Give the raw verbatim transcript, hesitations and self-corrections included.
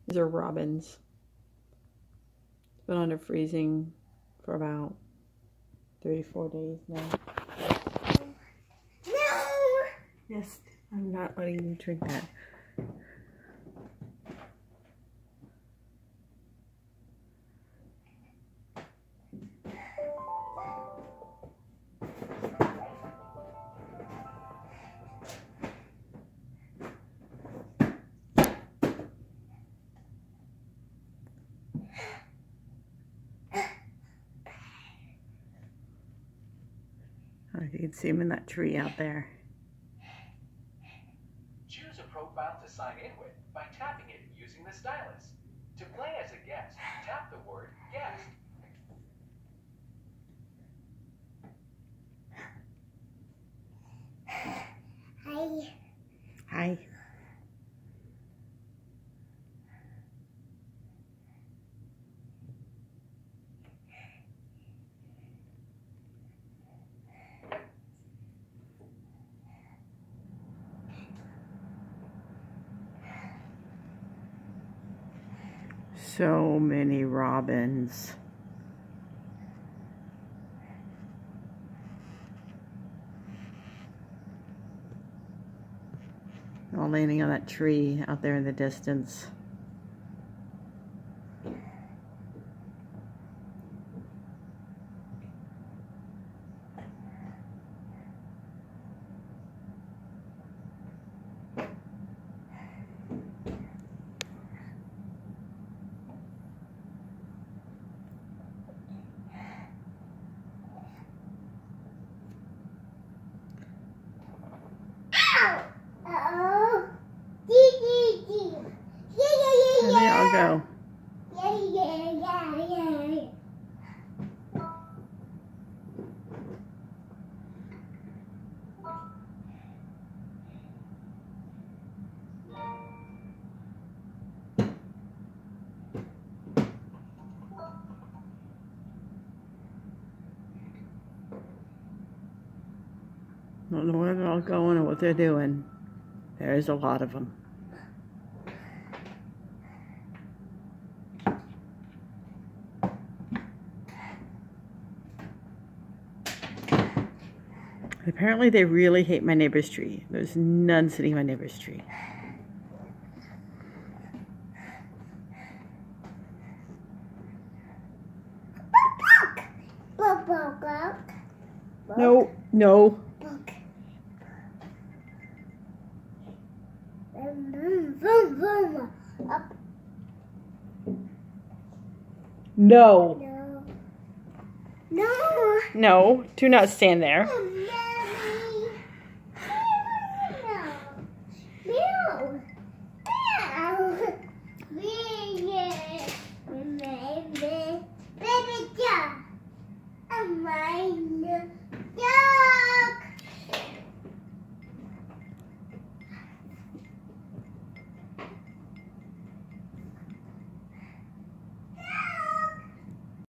These are Robbins. It's been under freezing for about thirty-four days now. No! Yes, I'm not letting you drink that. You can see him in that tree out there. Choose a profile to sign in with by tapping it using the stylus. To play as a guest, tap the word guest. Hi. Hi. So many robins. All landing on that tree out there in the distance. There they all go. Yeah, yeah, yeah, yeah. Don't know where they're all going or what they're doing. There's a lot of them. Apparently they really hate my neighbor's tree. There's none sitting in my neighbor's tree. Buck, buck, buck. No, no. Buck. Boom, boom, boom, boom. Up. No. No. No. No, do not stand there. No.